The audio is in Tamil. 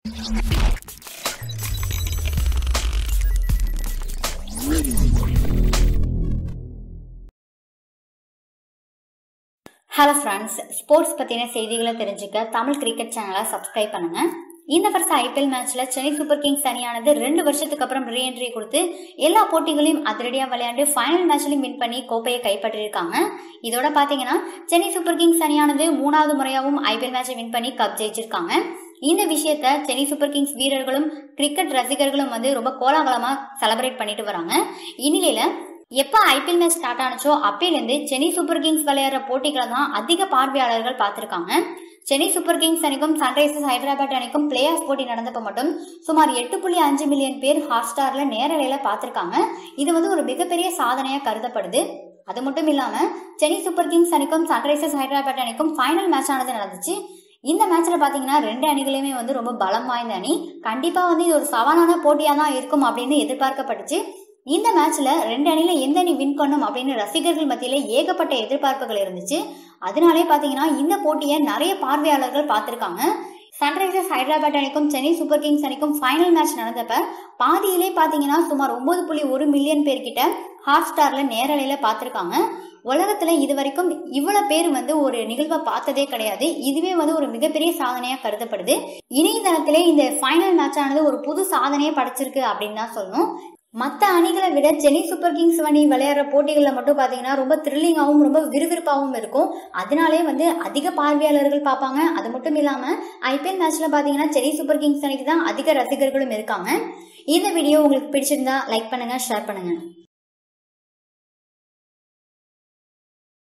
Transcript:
ஹலோ ஃப்ரெண்ட்ஸ், ஸ்போர்ட்ஸ் பற்றின செய்திகளை தெரிஞ்சுக்க தமிழ் கிரிக்கெட் சேனலை சப்ஸ்கிரைப் பண்ணுங்க. இந்த வருஷம் ஐபிஎல் மேட்ச்ல சென்னை சூப்பர் கிங்ஸ் அணியானது 2 வருஷத்துக்கு அப்புறம் ரீஎன்ட்ரி கொடுத்து எல்லா போட்டிகளையும் அதிரடியா விளையாண்டு ஃபைனல் மேட்ச்லையும் வின் பண்ணி கோப்பையை கைப்பற்றிருக்காங்க. இதோட பாத்தீங்கன்னா சென்னை சூப்பர் கிங்ஸ் அணியானது 3வது முறையாகவும் ஐபிஎல் மேட்சை வின் பண்ணி கப் ஜெயிச்சிருக்காங்க. இந்த விஷயத்த சென்னை சூப்பர் கிங்ஸ் வீரர்களும் கிரிக்கெட் ரசிகர்களும் ரொம்ப கோலாகலமா செலிப்ரேட் பண்ணிட்டு வராங்க. இந்நிலையில எப்ப ஐபிஎல் மேட்ச் ஸ்டார்ட் ஆனச்சோ அப்பையிலிருந்து சென்னை சூப்பர் கிங்ஸ் விளையாடுற போட்டிகளை தான் அதிக பார்வையாளர்கள் பார்த்திருக்காங்க. சென்னை சூப்பர் கிங்ஸ் அணிக்கும் சன்ரைசர்ஸ் ஹைதராபாத் அணிக்கும் பிளே ஆஃப் போட்டி நடந்தப்ப மட்டும் சுமார் 8.5 மில்லியன் பேர் ஹாட்ஸ்டார்ல நேரலையில பார்த்திருக்காங்க. இது ஒரு மிகப்பெரிய சாதனையா கருதப்படுது. அது மட்டும் இல்லாம சென்னை சூப்பர் கிங்ஸ் அணிக்கும் சன்ரைசர்ஸ் ஹைதராபாத் அணிக்கும் ஃபைனல் மேட்ச் ஆனது நடந்துச்சு. இந்த மேட்ச்ல பாத்தீங்கன்னா 2 அணிகளுமே ரொம்ப பலம் வாய்ந்த அணி. கண்டிப்பா இது ஒரு சவாலான போட்டியா தான் இருக்கும் அப்படின்னு எதிர்பார்க்கப்பட்டுச்சு. இந்த மேட்ச்ல 2 அணில எந்த அணி வின் பண்ணும் அப்படின்னு ரசிகர்கள் மத்தியில ஏகப்பட்ட எதிர்பார்ப்புகள் இருந்துச்சு. அதனாலே பாத்தீங்கன்னா இந்த போட்டியை நிறைய பார்வையாளர்கள் பார்த்திருக்காங்க. சன்ரைசர்ஸ் ஹைதராபாத் அணிக்கும் சென்னை சூப்பர் கிங்ஸ் அணிக்கும் ஃபைனல் மேட்ச் நடந்தப்ப பாதியிலே பாத்தீங்கன்னா சுமார் 9.1 மில்லியன் பேர்கிட்ட ஹாட்ஸ்டார்ல நேரலையில பார்த்திருக்காங்க. உலகத்துல இது வரைக்கும் இவ்வளவு பேர் ஒரு நிகழ்வை பார்த்ததே கிடையாது. இதுவே ஒரு மிகப்பெரிய சாதனையா கருதப்படுது. இணையதளத்திலே இந்த ஃபைனல் மேட்ச் ஆனது ஒரு புது சாதனையை படைச்சிருக்கு அப்படின்னு தான் சொல்லணும். மற்ற அணிகளை விட சென்னை சூப்பர் கிங்ஸ் அணி விளையாடுற போட்டிகளில் மட்டும் பாத்தீங்கன்னா ரொம்ப த்ரில்லிங்காகவும் ரொம்ப விறுவிறுப்பாகவும் இருக்கும். அதனாலே அதிக பார்வையாளர்கள் பார்ப்பாங்க. அது மட்டும் இல்லாம ஐபிஎல் மேட்ச்ல பாத்தீங்கன்னா சென்னை சூப்பர் கிங்ஸ் அணிக்கு தான் அதிக ரசிகர்களும் இருக்காங்க. இந்த வீடியோ உங்களுக்கு பிடிச்சிருந்தா லைக் பண்ணுங்க, ஷேர் பண்ணுங்க.